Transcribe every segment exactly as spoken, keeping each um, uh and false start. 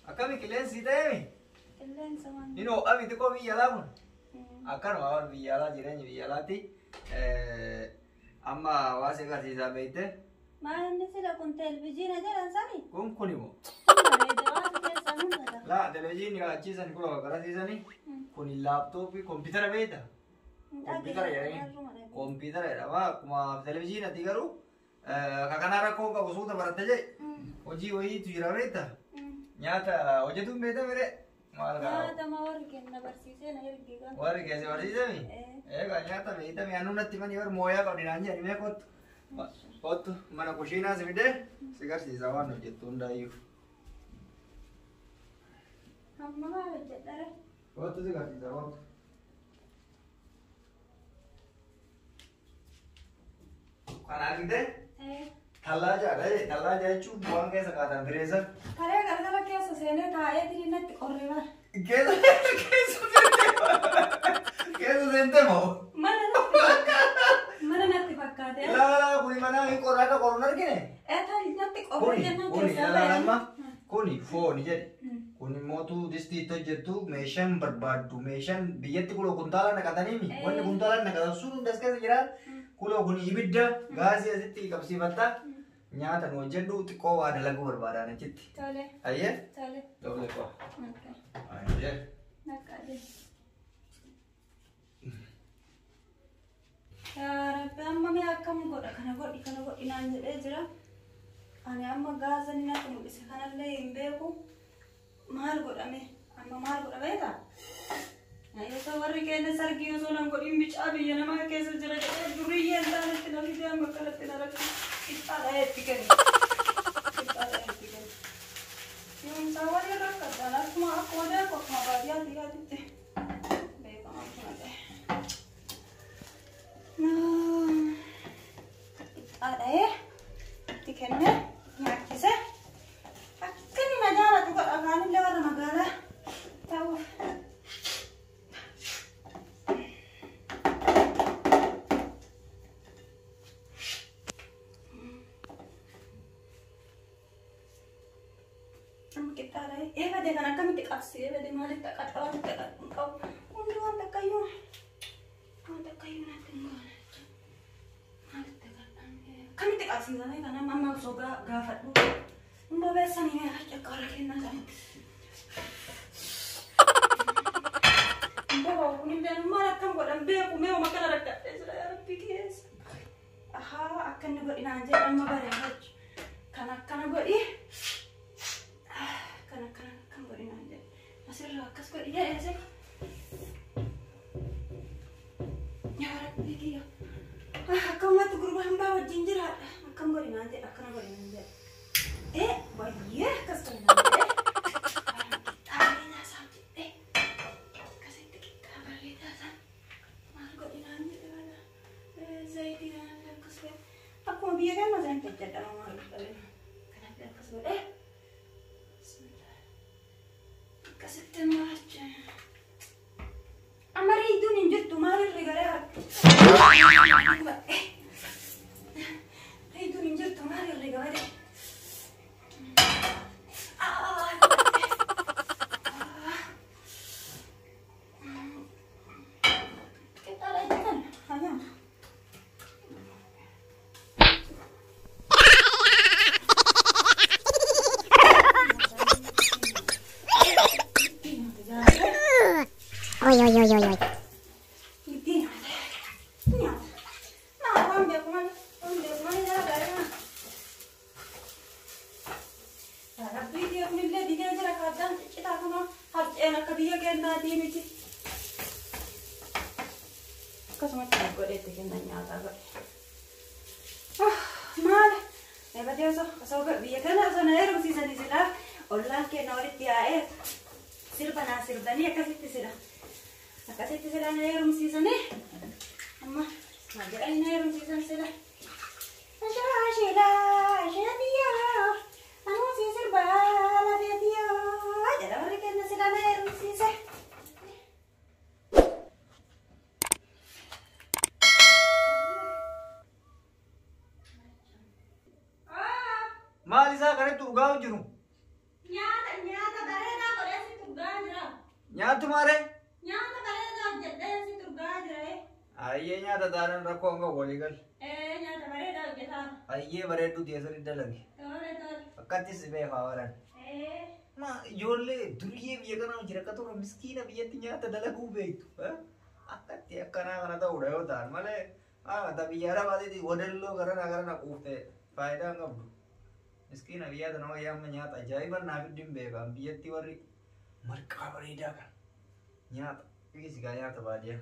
Akami kilen si temi. Kilen sama. Ino abi tiko bi yala mun. Akan awal bi yala jiren bi yala ti. Eh amma wase ka si sabete. Mana sila kun television aja lansani. Kun kuni mo. La television ka chisan kulo kara si sani. Kuni laptop ki computer beta. Computer ya. Computer ya. Wa kuma television ati garu. Kakanara ko ka usuta barataje. Oji oji tu ira beta. Nyata oje tu beta mere. Nyata mawar kenna bersih na ergi kan. War kaise bersih mi? Eh ka nyata beta mi anu natti mani war moya ka dinanja ni me kot. Kot mana kusina sevide. Sigar si zawan oje tunda yu. Amma ma bejadare. Kot sigar si zawan. Kana gide? Eh. Thalaja re, thalaja chu buang kaisa kata freezer. Kare gar gar kaisa sene thaye tiri natti orreva. Kaisa kaisa sente. Kaisa sente mo. Mana natti. Mana natti pakkate. La kuni mana ini korata corner kene. Eh thali natti orreva Kuni kuni la lama. Kuni phone jadi. Kuni motu disti to jetu meshan berbadu meshan biyatti kulo kuntala na kata nimi. Wanni kuntala na kata suru daska jiran. Kulo kuni ibidda gaasi asitti kabsi batta. Nyata no jeddu tiko ada lagu berbadana citti. Tole. Aye? Tole. Doble ko. Okay. Aye. Nakade. Ya Rabbi amma mi akkam godha kana godhi kana godhi naan jedhee jira. Ani amma gaazani natti mul'ise kanallee hin beeku. Maal godhame? Amma maal godha beektaa? Ayyaata warri keenya sargii osoo nan godhin bicaa biyya namaa keessa jira jedhee duriyyee hin taanetti namni deemu akka irratti na rakki. Qixxaadha eetti kenna. Qixxaadha eetti kenna. Yoomsaa warri rakkatan akkuma akkuma beeku akkuma baadiyyaatti yaaditti beekamaa akkuma ta'e. Qixxaadha eetti kenne nyaachise. Akka inni na jaalatu godha kaanillee warra magaalaa ta'uuf. Eva de kana kami tik aksi, eva de malik tak ada orang tak kau undu anda kayu, anda kayu nanti mana? Malik tak ada. Kami tik aksi sana karena mama soga gafat bu. Undu biasa ni ya cakap lagi nasa. Undu bau ni dia malah kamu buat ambil aku mewah makan ada tak? Saya pikir. Aha, akan buat ini aja amma bareng. Karena karena buat ih. Masih rakas kok iya ya sih. Ya Rabbi dia. Ah, kamu mati guru bawa jinjir ada. Kamu gori nanti, akan gori nanti. Eh, bahaya kasih nanti. Tarinya sakit. Eh, kasih kita balik dasar. Mal gori nanti mana? Eh, saya tidak ada kasih. Aku mau biarkan mas yang pecat dalam malu kalian. Kenapa kasih? Eh. Kasih aja. Amari itu ninjut tu mari regara. Eh, itu ninjut tu mari regara. Ah, kita lagi kan, hanya. Oi, oi, oi, oi, oi. Ini dia. Nah, ambil kemana? Ambil kemana dah barang. Tapi dia milih dia aja kadang kita kena harus enak ke dia kan tadi ni. Kau semua tak boleh tekan tanya apa. Ah, mal. Lepas dia so, so dia kan so naik rumah sisa di sila. Orang ke naik dia eh. Sirba na sirba ni kasih sila. Kasih sila naik rumah sisa ni. Amma, macam ni naik rumah sisa sila. Macam sila, sila dia. Anu si sirba la dia. Jadi orang ke sila naik rumah sisa. Malisa kare tu gaul juru. Nyata nyata bare Turgaa jira. Nyaatu maare? Nyaata bareedaa hojjedhee si turgaa jira. Ayyee nyaata taanaan rakkoo hanga walii gal. Eh nyaata bareedaa hojjetaa. Ayyee bareedduu teessoo dalage. Tole tole. Akkattis beekaa waran. Eh. Ma ijoollee duriyyee biyya kanaa jira akka tura miskiina biyyatti nyaata dalaguu beektu. Akkatti akkanaa kana ta'uudha yoo ta'an malee ta biyya arabaatiiti wadalloo garana garana quuftee faayidaa hin qabdu. Miskiina biyyaata nama yaamma nyaata ajaa'iban naaf iddin beekan biyyatti warri marqaa bareedaa kan nyaata dhiisi gaa nyaata baadiyyaa.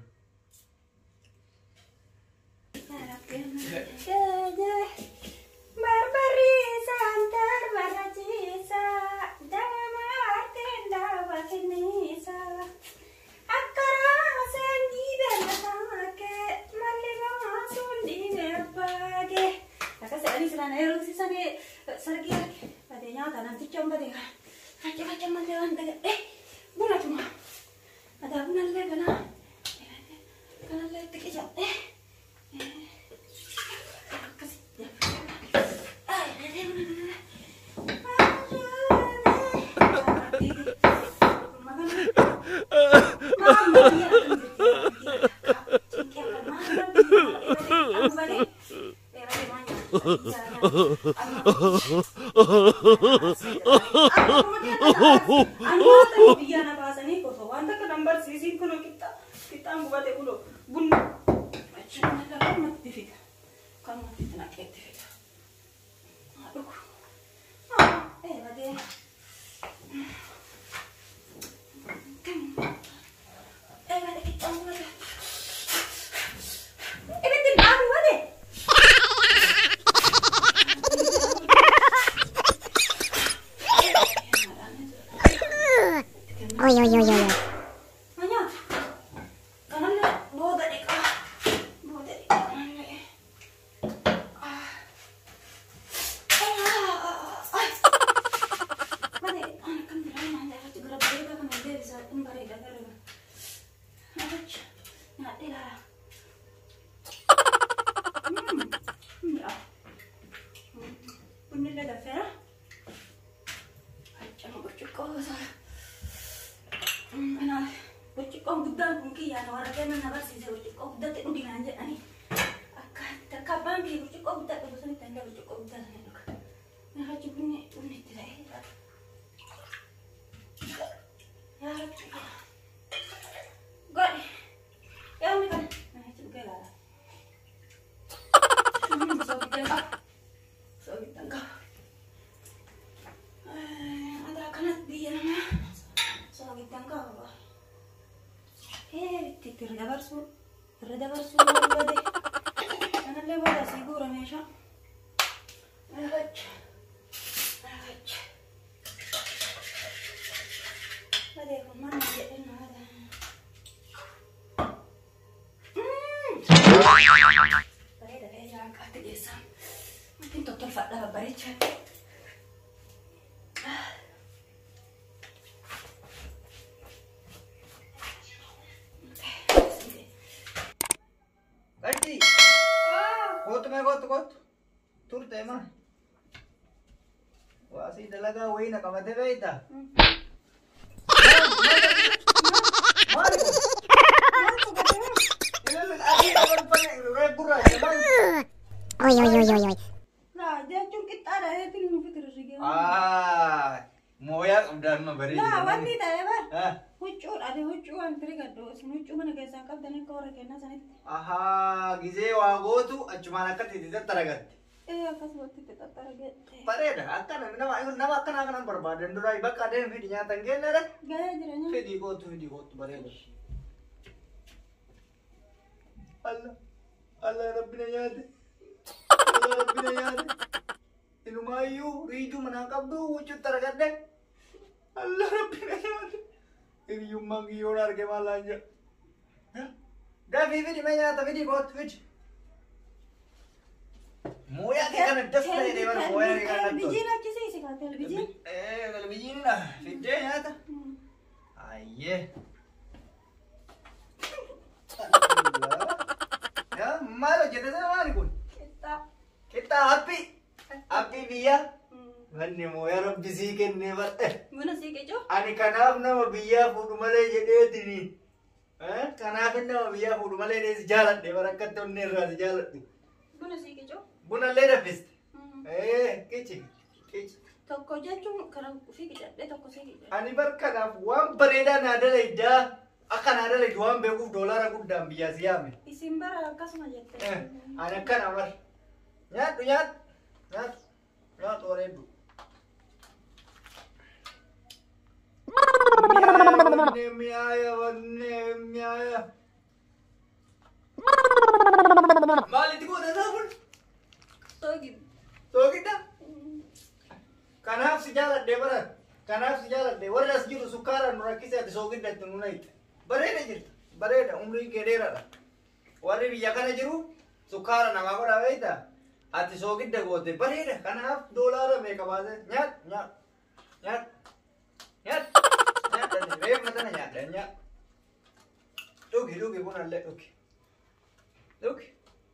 Barbarisa antar barajisa dama tenda wakinisa akara sendi belatake maliga sundi berbage kakak sekali serana eruk sisane sergi lagi padanya tanam ticam padanya macam macam macam eh bulan cuma ada bulan lagi kana kana lagi tikijat eh Oi, oi, oi, oi. Hanya, kanan le, bawa tadi kah, bawa tadi kanan le. Ah, ah, ah, mana? Anak kan berani mana? Aku juga berani kan mana bisa kembali dah kerana. Nak, nak dia. Hmm, ya. Punya dah dah fair. Jangan bercukup sah. Ana bercukup budak mungkin ya orang kena nak bersih bercukup budak tu di lanjut ani. Akan terkapan dia bercukup budak tu bersih tanda bercukup budak ni. Nah haji bunyi bunyi tidak. Ya haji. Gak. Ya ni kan. Nah haji bukan lah. Hmm, so kita tak. So kita tak. Ada kanat dia nama. Soalnya tangga apa? Eh, titir dabar su, terdabar su lagi. Karena lewat dah sigur ramesha. Lewat, lewat. Ada kemana dia ini ada? Hmm. Baik dah dia jalan kaki dia sam. Mungkin total fat dah baik chat. Kau tu kau tu tur tema. Wah si dalaga wei nak kamu tebe ita. Mari ko. Ini lagi akan pakai rekurah jaman. Oi, oi, oi, oi, oi. Nah, dia cuma kita ada itu lebih terus lagi. Ah, moya udah memberi. Nah, wanita ya bar. Ah. Huccur ada huccuan terikado. Huccu mana kayak sangkap dan kau orang kena sana. Aha, gize wago tu cuma nak tidak teragat. Eh, akas buat tidak teragat. Pareda, akan nama nama akan akan berbadan durai bakal ada videonya tanggen ada. Gaya jeranya. Video tu video tu pareda. Allah, Allah Rabbina yad. Allah Rabbina yad. Inumayu, ridu menangkap tu wujud teragat deh. Allah Rabbina yad. Ini yumang yorar ke malanya. Dah video di mana? Tapi di bawah Twitch. Moya kita nak just dari mana? Moya kita nak. Televisi nak sih sih kan televisi. Eh, televisi ni lah. Video ya ta. Aye. Ya, malu jadi sana mana pun. Kita. Kita happy. Happy dia. Manni moo yaa rabbi sii kennee badhe. Buna sii qicoo. Ani kanaaf nama biyyaa fuudhu malee jedheetini. Kanaaf nama biyyaa fuudhu malee deesi jaaladhe barakkatti onni irraa si jaaladhu. Buna sii qicoo. Buna illee danfiste. Eh, kichi kichi. Tokko jechuun kana ofii qicadhee tokko sii qicadhe. Ani barkanaaf waan bareedaa naa dalaydaa akka naa dalaydu waan beekuuf doolaara guddaan biyyaa si yaame. Isin bara akkasuma jette. Ani akkana bar. Nyaadhu nyaadhu nyaadhu nyaadhu wareeddu. Wanne miyaaya wanne miyaaya. Maalitti gootataa kun? Soogidda. Soogidda? Kanaaf si jaaladhee baran. Kanaaf si jaaladhee warri as jiru sukkaaraan nu rakkisee ati soogidda itti nu nayite. Bareeda jirta. Bareeda umrii kee dheeraadha. Warri biyya kana jiru sukkaara namaa godhaa beektaa? Ati soogidda goote bareeda. Kanaaf doolaara meeqa baase? Nyaat nyaat nyaat nyaat nyaat reeffa tana nyaadha nyaat. Dhugi dhugi bunallee dhugi. Dhugi.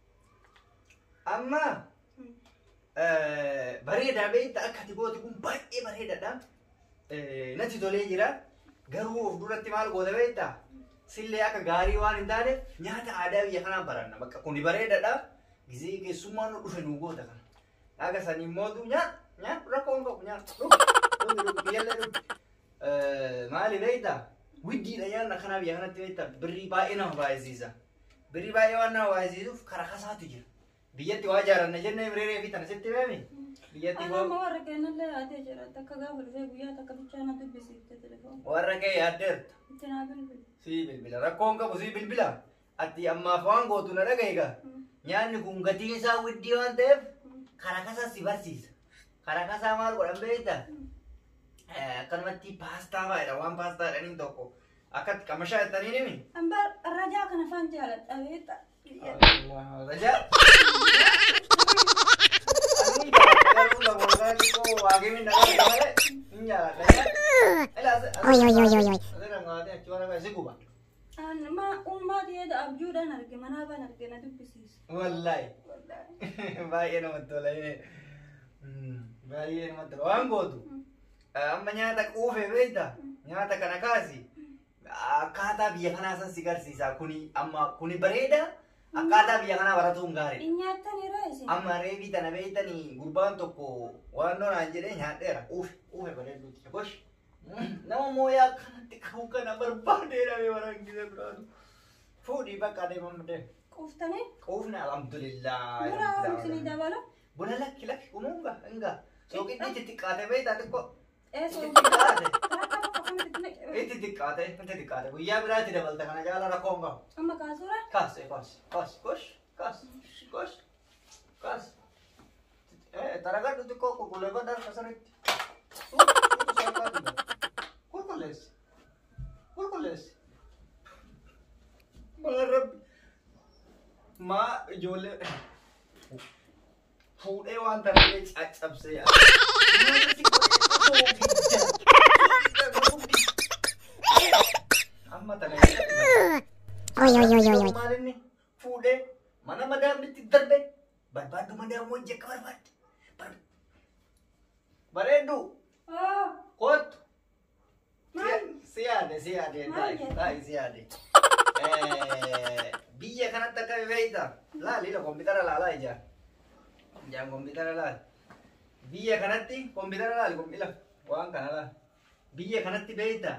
Amma bareedaa beektaa akka ati goote kun baay'ee bareedaadha. Natti tolee jira. Garuu of duratti maal goote beektaa? Sillee akka gaarii waan hin taane nyaata aadaa biyya kanaa baranna. Bakka kuni bareedaadha. Gizee keessummaan nu dhufe nu goota kana. Akka sanii mootu nyaat nyaat rakkoo hin qabu nyaat. Dhugi dhugi biyyallee dhugi. Maali beektaa? Widdiidha nyaanna kanaa biyya kanatti beektaa? Birrii baay'ee nama baay'isiisa. Birrii baay'ee waan nama baay'isiisuuf karaa kasaatu jira. Biyyatti waa jaaranna jennee bireeree fi tana sitti beemi. Biyyatti Ana ma warra keenyallee yaadee jira. Takka gaafa dhufee guyyaa takka bichaa na dubbisiifte telefoon. Warra kee yaaddeerta. Itti naa bilbila. Si bilbila. Rakkoon qabu si bilbila. Ati ammaaf waan gootu na dhaga'iga. Nyaanni kun gatiin isaa widdii waan ta'eef karaa kasaa si barsiisa. Karaa kasaa maal godhan beektaa? Akkanumatti paastaa faayida waan paastaa jedhaniin tokko akkatti qamashaa jettanii nimi. Ambar rajaa kana faan jaaladha beektaa? Rajaa. Oi, oi, oi, oi, oi. Ma ummaa dhiyeedha abjuudhaan arge manaafaan arge na dubbisiisa. Wallahi. Baay'ee namatti tola. Baay'ee namatti tola. Waan gootu. Amma nyaata quufee beektaa? Nyaata kana kaasi. Akkaataa biyya kanaa san si garsiisa. Kuni amma kuni bareeda. Akkaataa biyya kanaa baratuun gaariidha. Inni nyaatanii reesi. Amma reebii tana beektanii gurbaan tokko waan nonaan jedhee nyaadheera. Uufe uufe bareeduuti. Gosh. Nama mooyaa akkanatti ka'uu kana barbaadeedha mee barangise biraatu. Fuudhii bakka adeemamu deemu. Quuftanii? Quufni alhamdulillah. Buna oomishni dabala? Buna lakki lakki umuunga hinga. Sooqiddi itti xiqqaate beektaa xiqqoo. Ee Itti soogidda. xiqqaate. Rakka tokko kamitti naqe? Itti xiqqaate itti xiqqaate. Guyyaa biraatti dabalta kana jaala rakkoo hin qabu. Amma kaasuura? Kaas kaas kaas gosh kaas gosh kaas. Taragadhu xiqqoo qulqulleeffadha harka sanitti. Suutu saaqaati. Qulqulleessi. Qulqulleessi. Maa rabbi. Maa ijoollee fuudhee waan tarree caccabsee yaa. Amma tana Oi, oi, oi, oi, oi. maalinni fuudhee mana madaamnitti darbe barbaaddu madaamu hojii akka barbaadde. Bareeddu Oo. kootu. Maal? Si yaade si yaade Maal jedhe? taa'e si yaade. Biyya kanatti akka beektaa laali kompiitara laalaa ijaan. Ijaan kompiitara laali. Biyya kanatti kompiitara laali kompiitara waan kana laali. Biyya kanatti beektaa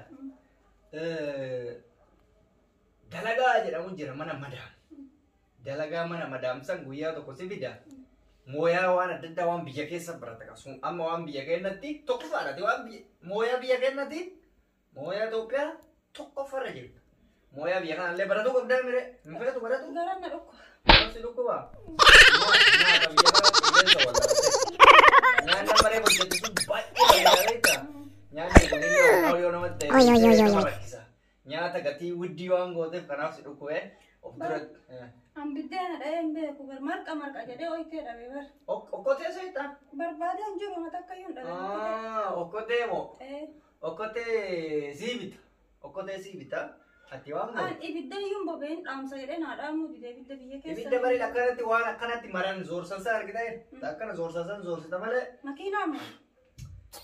dalagaa jedhamu jira mana madaam. Dalagaa mana madaamsan guyyaa tokko si fida. Mooyaa waan adda addaa waan biyya keessa barata qabu. Amma waan biyya keenyatti tokko faadhate waan mooyaa biyya keenyatti mooyaa Itoophiyaa tokko farra jirta. Mooyaa biyya kanallee baratu qabdaa mire. Hin feetu baratu. Garan na dhukku. Baratu dhukkuba. Nyaata biyya kana qilleensa wallaalte. Nyaanni maree hojjetu sun baay'ee bareedaa. Nyaanni kun illee yoo namatti Oi, oi, oi, oi, oi. rakkisa. Nyaata gatii widdii waan gooteef kanaaf si dhukkubee of duratti. An biddeena dha'ee hin beeku bar marqa marqa jedhee oyitee dhabe bar. Okkotee seetaa? Barbaadeen jiru mata akka iyyuu hin dhabe. Okkotee moo? Ee. Okkotee sii bita. Okkotee sii bita. Ati waan An ibidda iyyuu bobeen dhaamsa jedhee naa dhaamuu dide ibidda biyya keessa. ibidda barii akkanatti waan akkanatti maran zoorsan san argita akkana zoorsan san zoorsita malee Makiinaa moo?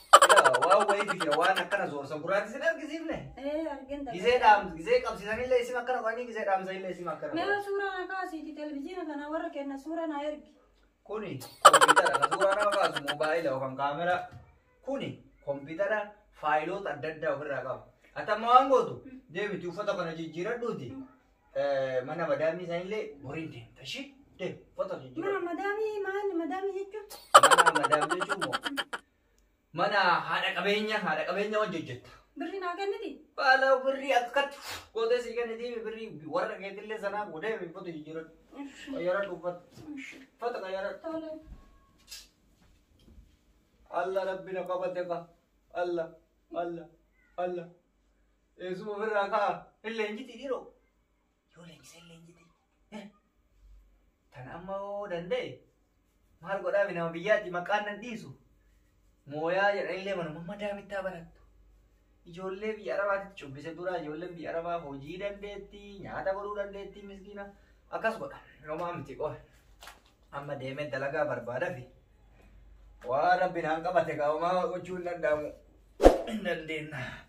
Waa wayii jira waan akkana zoorsan gurraatti sin argisiifne. Eh argin da. Gisee dhaam gisee qabsiisan illee isin akkana qanii gisee dhaamsa illee isin akkana. Mee suuraa na kaasiti televizyiina kana warra kenna suuraa na ergi. Kuni kompiitara kan suuraa nama kaasu moobaayila yookaan kaameraa. Kuni kompiitara faayiloota adda addaa ofirraa qaba. Atamma waan gootu deemiti uffata kana jijjiiradhuuti. Mana madaamii isaanillee boriin deemta shi deem uffata jijjiiradhu. Mana madaamii maali madaamii jechuun? Mana madaamii jechuun moo mana haadha qabeenya haadha qabeenya wajji hojjetta. Birri naa kenniti? Baala birrii akkatti gootee sii kenniti birrii warra keetillee sanaa godhee uffata jijjiiradhu. Qayyaradhu uffata. Uffata qayyaradhu. Tole. Allah rabbi na qabate ka. Allah Allah Allah. Yesu ofirraa kaa illee injiti dhiiroo. Yoo leenjisa illee injiti. Tan amma yoo danda'e maal godhaami nama biyyaatti maqaan nan dhiisu. Mooyaa jedhanillee manuma madaamittaa barattu. Ijoollee biyya arabaatti cubbise dura ijoolleen biyya arabaa hojii dandeetti nyaata godhuu dandeetti miskiina akkas godha. Yooma miti qofa. Amma deemee dalagaa barbaada fi waan rabbi naan qabate qaamaa gochuu hin danda'amu. Hin dandeenna.